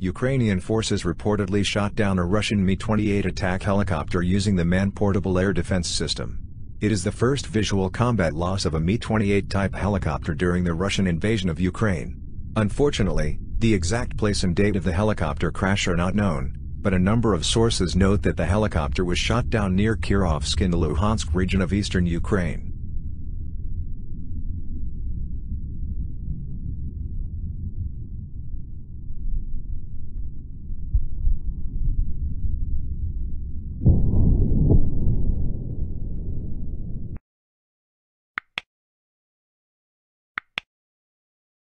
Ukrainian forces reportedly shot down a Russian Mi-28 attack helicopter using the man-portable air defense system. It is the first visual combat loss of a Mi-28 type helicopter during the Russian invasion of Ukraine. Unfortunately, the exact place and date of the helicopter crash are not known, but a number of sources note that the helicopter was shot down near Kirovsk in the Luhansk region of eastern Ukraine.